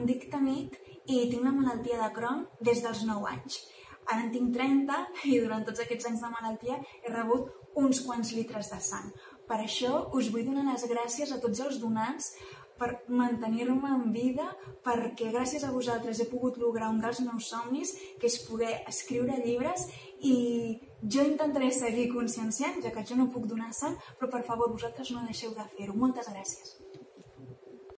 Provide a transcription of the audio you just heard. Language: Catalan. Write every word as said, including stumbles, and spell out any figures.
em dic Tanit i tinc la malaltia de Crohn des dels nou anys. Ara en tinc trenta i durant tots aquests anys de malaltia he rebut uns quants litres de sang. Per això us vull donar les gràcies a tots els donants per mantenir-me en vida, perquè gràcies a vosaltres he pogut lograr un dels meus somnis, que és poder escriure llibres, i jo intentaré seguir conscienciant, ja que jo no puc donar sang, però per favor vosaltres no deixeu de fer-ho. Moltes gràcies.